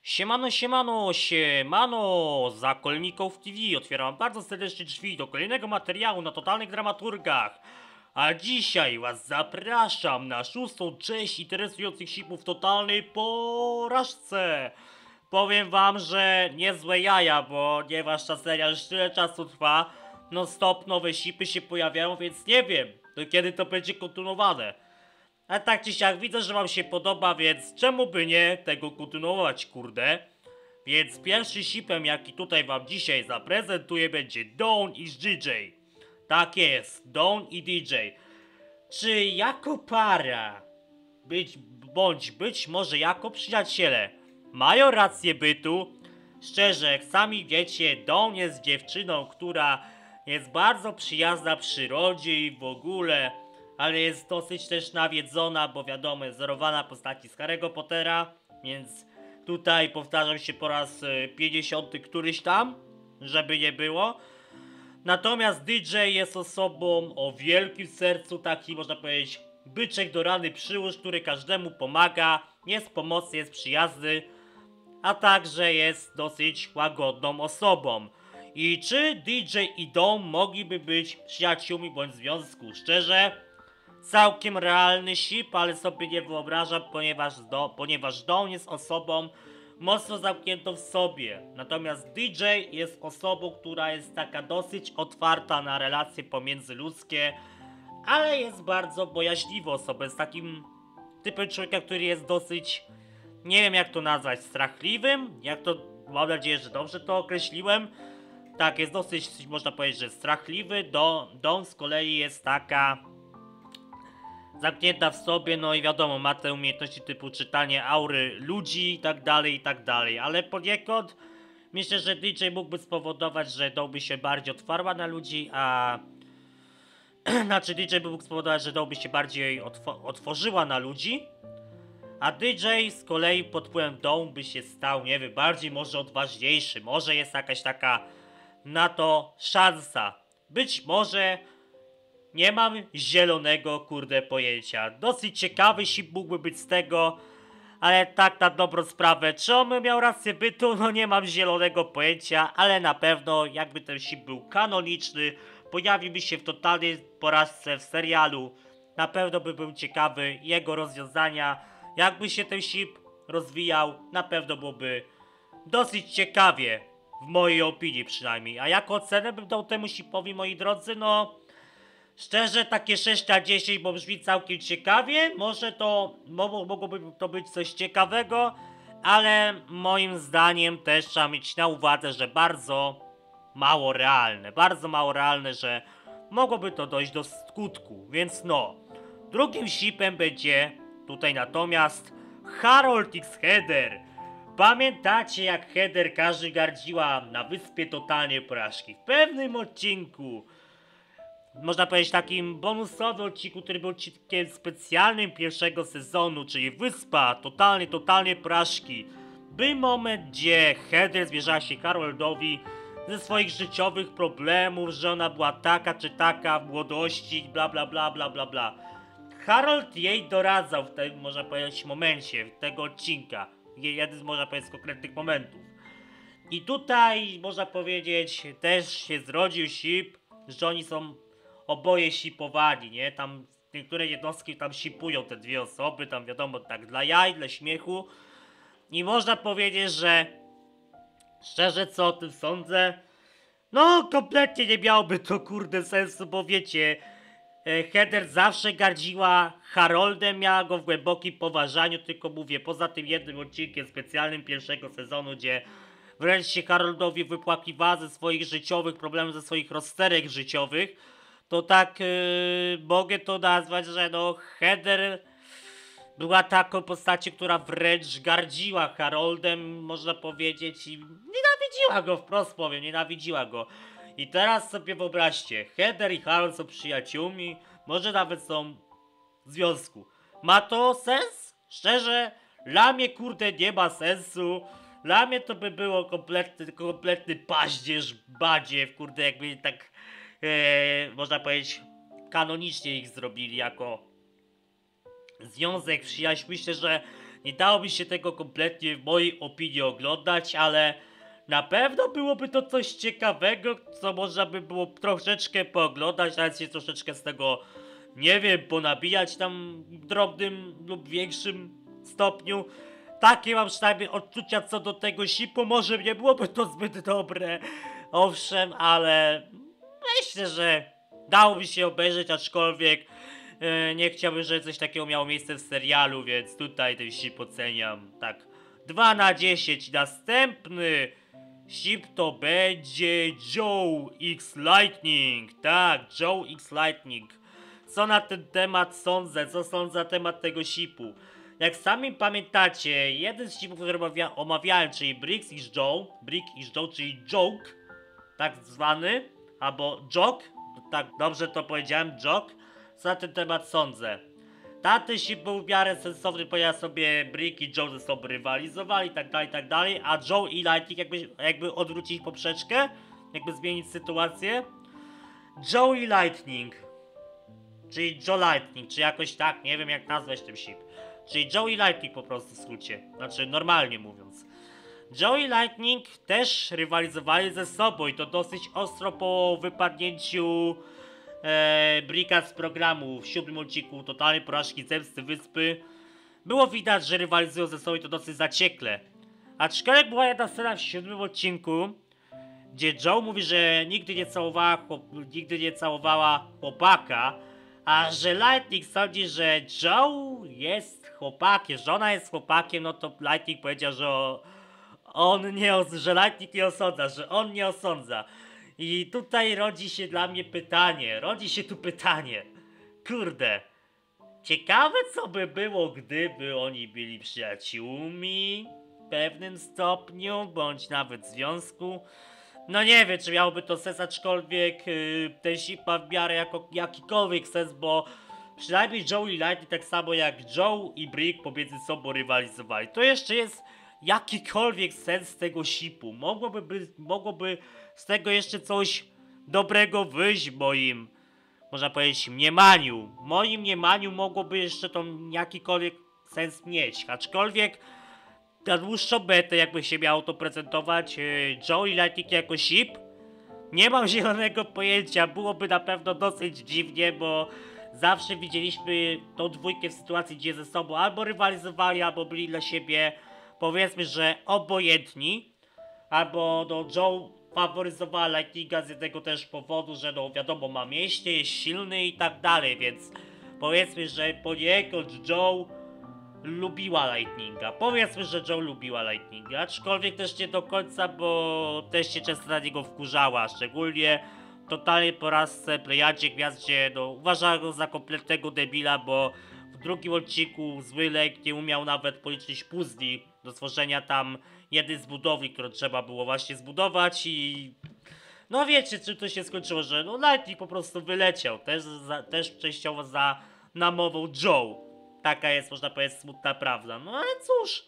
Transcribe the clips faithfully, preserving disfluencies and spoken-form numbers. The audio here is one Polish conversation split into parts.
Siemano, siemano, siemano, Zakolników T V. Otwieram bardzo serdecznie drzwi do kolejnego materiału na totalnych dramaturgach. A dzisiaj was zapraszam na szóstą część interesujących sipów w totalnej porażce. Powiem wam, że niezłe jaja, bo ponieważ ta seria już tyle czasu trwa, no stop, nowe sipy się pojawiają, więc nie wiem, do kiedy to będzie kontynuowane. A tak czy siak widzę, że wam się podoba, więc czemu by nie tego kontynuować, kurde? Więc pierwszy sipem, jaki tutaj wam dzisiaj zaprezentuję, będzie Dawn i D J. Tak jest, Dawn i D J. Czy jako para, być, bądź być może jako przyjaciele, mają rację bytu? Szczerze, jak sami wiecie, Dawn jest dziewczyną, która jest bardzo przyjazna przyrodzie i w ogóle, ale jest dosyć też nawiedzona, bo wiadomo, jest wzorowana postaci z Harry'ego Pottera, więc tutaj powtarzam się po raz y, pięćdziesiąty któryś tam, żeby nie było. Natomiast D J jest osobą o wielkim sercu, taki można powiedzieć byczek do rany przyłóż, który każdemu pomaga, jest pomocny, jest przyjazny, a także jest dosyć łagodną osobą. I czy D J i Dawn mogliby być przyjaciółmi bądź w związku? Szczerze, całkiem realny sip, ale sobie nie wyobrażam, ponieważ, do, ponieważ Dawn jest osobą mocno zamkniętą w sobie. Natomiast D J jest osobą, która jest taka dosyć otwarta na relacje pomiędzyludzkie, ale jest bardzo bojaźliwą osobą. Jest takim typem człowieka, który jest dosyć, nie wiem jak to nazwać, strachliwym? Jak to, mam nadzieję, że dobrze to określiłem. Tak, jest dosyć, można powiedzieć, że strachliwy. Do, Dawn z kolei jest taka zamknięta w sobie, no i wiadomo, ma te umiejętności typu czytanie aury ludzi i tak dalej, i tak dalej, ale poniekąd myślę, że D J mógłby spowodować, że Dawn by się bardziej otwarła na ludzi, a znaczy D J by mógł spowodować, że Dawn by się bardziej otw otworzyła na ludzi, a D J z kolei pod wpływem Dawn by się stał, nie wiem, bardziej może odważniejszy, może jest jakaś taka na to szansa, być może. Nie mam zielonego, kurde, pojęcia. Dosyć ciekawy sip mógłby być z tego, ale tak na dobrą sprawę, czy on by miał rację bytu? No nie mam zielonego pojęcia, ale na pewno jakby ten sip był kanoniczny, pojawiłby się w totalnej porażce w serialu, na pewno by był ciekawy jego rozwiązania, jakby się ten sip rozwijał, na pewno byłoby dosyć ciekawie, w mojej opinii przynajmniej. A jaką ocenę bym dał temu sipowi, moi drodzy? No szczerze, takie sześć na dziesięć, bo brzmi całkiem ciekawie. Może to, mogło, mogłoby to być coś ciekawego, ale moim zdaniem też trzeba mieć na uwadze, że bardzo mało realne. Bardzo mało realne, że mogłoby to dojść do skutku. Więc no, drugim sipem będzie tutaj natomiast Harold X Heather. Pamiętacie, jak Heather każdy gardziła na wyspie totalnie porażki? W pewnym odcinku, można powiedzieć takim bonusowym odcinku, który był odcinkiem specjalnym pierwszego sezonu, czyli Wyspa totalnie, totalnie porażki. Był moment, gdzie Heather zwierzała się Haroldowi ze swoich życiowych problemów, że ona była taka czy taka w młodości, bla bla bla bla bla bla. Harold jej doradzał w tym, można powiedzieć, momencie tego odcinka. Jeden z, można powiedzieć, konkretnych momentów. I tutaj, można powiedzieć, też się zrodził sip, że oni są oboje sipowani, nie? Tam niektóre jednostki tam sipują te dwie osoby, tam wiadomo, tak dla jaj, dla śmiechu. I można powiedzieć, że szczerze co o tym sądzę? No, kompletnie nie miałoby to, kurde, sensu, bo wiecie, e, Heather zawsze gardziła Haroldem, miała go w głębokim poważaniu, tylko mówię, poza tym jednym odcinkiem specjalnym pierwszego sezonu, gdzie wręcz się Haroldowi wypłakiwała ze swoich życiowych problemów, ze swoich rozterek życiowych, to tak yy, mogę to nazwać, że no Heather była taką postacią, która wręcz gardziła Haroldem, można powiedzieć, i nienawidziła go, wprost powiem, nienawidziła go. I teraz sobie wyobraźcie, Heather i Harold są przyjaciółmi, może nawet są w związku. Ma to sens? Szczerze, dla mnie, kurde, nie ma sensu. Dla mnie to by było kompletny, kompletny paździerz, badziew, kurde, jakby tak, e, można powiedzieć, kanonicznie ich zrobili jako związek, przyjaźń. Myślę, że Nie dałoby się tego kompletnie w mojej opinii oglądać, ale na pewno byłoby to coś ciekawego, co można by było troszeczkę pooglądać, nawet się troszeczkę z tego, nie wiem, ponabijać tam w drobnym lub większym stopniu. Takie mam przynajmniej odczucia co do tego sipu, może nie byłoby to zbyt dobre, owszem, ale myślę, że dałoby się obejrzeć, aczkolwiek e, nie chciałbym, żeby coś takiego miało miejsce w serialu, więc tutaj ten sip oceniam tak dwa na dziesięć. Następny sip to będzie Joe X Lightning, tak, Joe X Lightning. Co na ten temat sądzę, co sądzę na temat tego sipu? Jak sami pamiętacie, jeden z sipów, który omawia omawiałem, czyli Bricks X Joe, Brick X Joe, czyli Joke, tak zwany, albo Joke, tak dobrze to powiedziałem, Joke, co na ten temat sądzę. Tamten sip był w miarę sensowny, ponieważ sobie Brick i Joe ze sobą rywalizowali, tak dalej, tak dalej, a Joe i Lightning jakby, jakby odwrócić poprzeczkę, jakby zmienić sytuację. Joe i Lightning, czyli Joe Lightning, czy jakoś tak, nie wiem jak nazwać ten sip. Czyli Joe i Lightning po prostu w skrócie, znaczy normalnie mówiąc. Joe i Lightning też rywalizowali ze sobą i to dosyć ostro po wypadnięciu e, Bricka z programu w siódmym odcinku Totalnej Porażki Zemsty Wyspy. Było widać, że rywalizują ze sobą i to dosyć zaciekle. Aczkolwiek była jedna scena w siódmym odcinku, gdzie Joe mówi, że nigdy nie całowała, chłop, nigdy nie całowała chłopaka, a że Lightning sądzi, że Joe jest chłopakiem, że ona jest chłopakiem, no to Lightning powiedział, że on nie, że Lightning nie osądza, że on nie osądza. I tutaj rodzi się dla mnie pytanie, rodzi się tu pytanie. Kurde, ciekawe co by było, gdyby oni byli przyjaciółmi w pewnym stopniu, bądź nawet w związku. No nie wiem, czy miałoby to sens, aczkolwiek yy, ten sip ma w miarę jako, jakikolwiek sens, bo przynajmniej Joe i Lightning tak samo jak Joe i Brick pomiędzy sobą rywalizowali. To jeszcze jest jakikolwiek sens tego sipu. Mogłoby, by, mogłoby z tego jeszcze coś dobrego wyjść w moim, można powiedzieć, mniemaniu. W moim mniemaniu mogłoby jeszcze to jakikolwiek sens mieć, aczkolwiek na dłuższą metę jakby się miało to prezentować, yy, Joe i Lightning jako sip, nie mam zielonego pojęcia, byłoby na pewno dosyć dziwnie, bo zawsze widzieliśmy tą dwójkę w sytuacji, gdzie ze sobą albo rywalizowali, albo byli dla siebie, powiedzmy, że obojętni, albo no Joe faworyzowała Lightninga z jednego też powodu, że no wiadomo ma mięśnie, jest silny i tak dalej, więc powiedzmy, że poniekąd Joe lubiła Lightninga. Powiedzmy, że Joe lubiła Lightninga, aczkolwiek też nie do końca, bo też się często na niego wkurzała, szczególnie w totalnej porażce Plejadzie Gwiazd, gdzie no, uważała go za kompletnego debila, bo w drugim odcinku zły Lek nie umiał nawet policzyć puzli do stworzenia tam jednej z budowli, którą trzeba było właśnie zbudować i no wiecie, czym to się skończyło, że no Lightning po prostu wyleciał, też, za, też częściowo za namową Joe. Taka jest, można powiedzieć, smutna prawda. No ale cóż,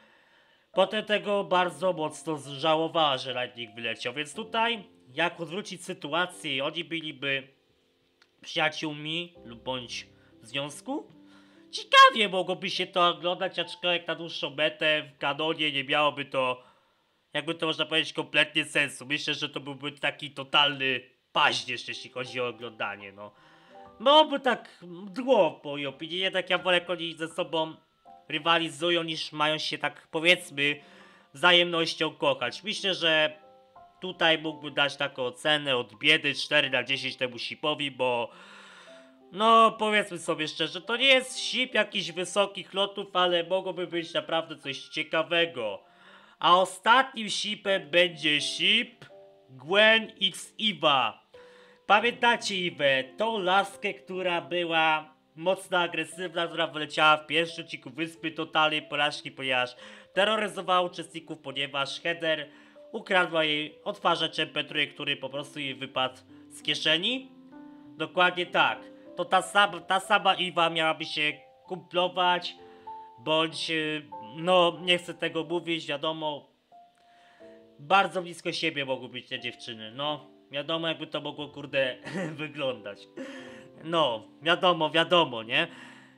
potem tego bardzo mocno żałowała, że Lightning wyleciał, więc tutaj, jak odwrócić sytuację, oni byliby przyjaciółmi lub bądź w związku? Ciekawie mogłoby się to oglądać, aczkolwiek na dłuższą metę w kanonie nie miałoby to, jakby to można powiedzieć, kompletnie sensu. Myślę, że to byłby taki totalny paździerz, jeśli chodzi o oglądanie, no. Byłoby tak mdło w mojej opinii, jednak ja wolę, jak oni ze sobą rywalizują, niż mają się tak, powiedzmy, wzajemnością kochać. Myślę, że tutaj mógłbym dać taką ocenę od biedy cztery na dziesięć temu sipowi, bo no powiedzmy sobie szczerze, to nie jest sip jakichś wysokich lotów, ale mogłoby być naprawdę coś ciekawego. A ostatnim sipem będzie sip Gwen X Eva. Pamiętacie Iwę, tą laskę, która była mocno agresywna, która wyleciała w pierwszym odcinku Wyspy Totalnej Porażki, ponieważ terroryzowała uczestników, ponieważ Heather ukradła jej odtwarzacz em pe trzy, który po prostu jej wypadł z kieszeni? Dokładnie tak. To ta sama, ta sama Iwa miałaby się kumplować, bądź, no nie chcę tego mówić, wiadomo, bardzo blisko siebie mogły być te dziewczyny, no. Wiadomo, jakby to mogło, kurde, wyglądać. No, wiadomo, wiadomo, nie?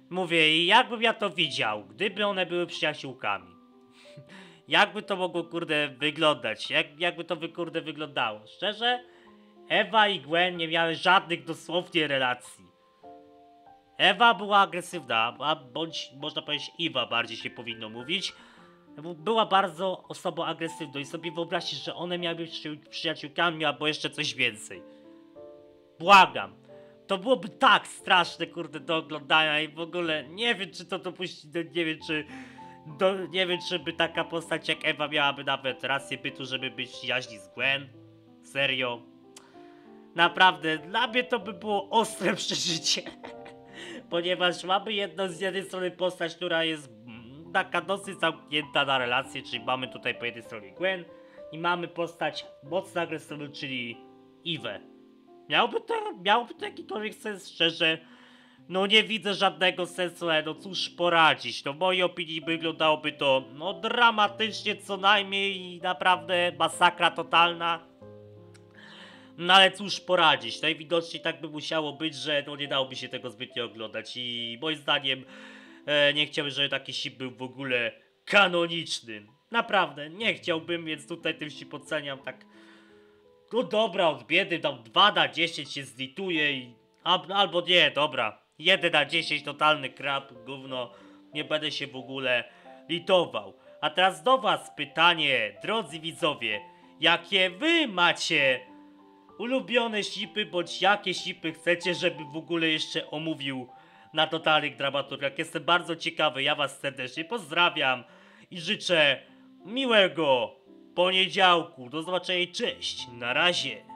Mówię, i jakbym ja to widział, gdyby one były przyjaciółkami. Jakby to mogło, kurde, wyglądać? Jak, jakby to, wy, kurde, wyglądało? Szczerze? Ewa i Gwen nie miały żadnych dosłownie relacji. Ewa była agresywna, a bądź można powiedzieć Ewa bardziej się powinno mówić. Była bardzo osobą agresywną i sobie wyobraźcie, że one miały być przy, przyjaciółkami albo jeszcze coś więcej. Błagam. To byłoby tak straszne, kurde, do oglądania i w ogóle nie wiem, czy to dopuścić, no, nie wiem, czy... Do, nie wiem, czy by taka postać jak Ewa miałaby nawet rację bytu, żeby być przyjaźni z Gwen. Serio. Naprawdę, dla mnie to by było ostre przeżycie. Ponieważ mamy jedną z jednej strony postać, która jest mm, taka dosyć zamknięta na relacje, czyli mamy tutaj po jednej stronie Gwen i mamy postać mocno agresywną, czyli Ewę. Miałoby to, miałoby to jakikolwiek sens, szczerze? No nie widzę żadnego sensu, ale no cóż poradzić, no w mojej opinii wyglądałoby to no dramatycznie co najmniej i naprawdę masakra totalna. No ale cóż poradzić, najwidoczniej tak by musiało być, że no nie dałoby się tego zbytnio oglądać i moim zdaniem e, nie chciałbym, żeby taki ship był w ogóle kanoniczny. Naprawdę, nie chciałbym, więc tutaj tym się oceniam tak. No dobra, od biedy dam dwa na dziesięć się zlituje i... A, albo nie, dobra. jeden na dziesięć totalny krab, gówno. Nie będę się w ogóle litował. A teraz do was pytanie, drodzy widzowie. Jakie wy macie ulubione shipy, bądź jakie shipy chcecie, żeby w ogóle jeszcze omówił na totalnych dramaturgach? Jestem bardzo ciekawy, ja was serdecznie pozdrawiam i życzę miłego poniedziałku. Do zobaczenia i cześć, na razie.